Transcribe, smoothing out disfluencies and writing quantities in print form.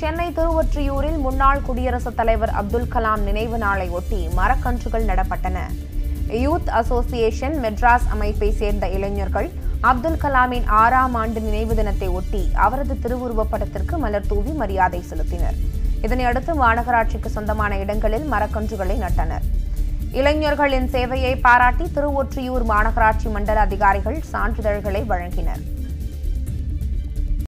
சென்னை திருவொற்றியூரில் முன்னாள் குடியரசுத் தலைவர் அப்துல் கலாம் நினைவு நாளை ஒட்டி மரக்கன்றுகள் நடப்பட்டன. யூத் அசோசியேஷன் மெட்ராஸ் அமைப்பை சேர்ந்த இளைஞர்கள் அப்துல் கலாமின் 6ஆம் ஆண்டு நினைவு தினத்தை ஒட்டி அவரது திருவுருவப் படத்திற்கு மலர் தூவி மரியாதை செலுத்தினர். இதனையடுத்து மாநகராட்சிக்கு சொந்தமான இடங்களில் மரக்கன்றுகளை நட்டனர். இளைஞர்களின் சேவையை பாராட்டி திருவொற்றியூர் மாநகராட்சி மண்டல அதிகாரிகள் சான்றிதழ்களை வழங்கினர்.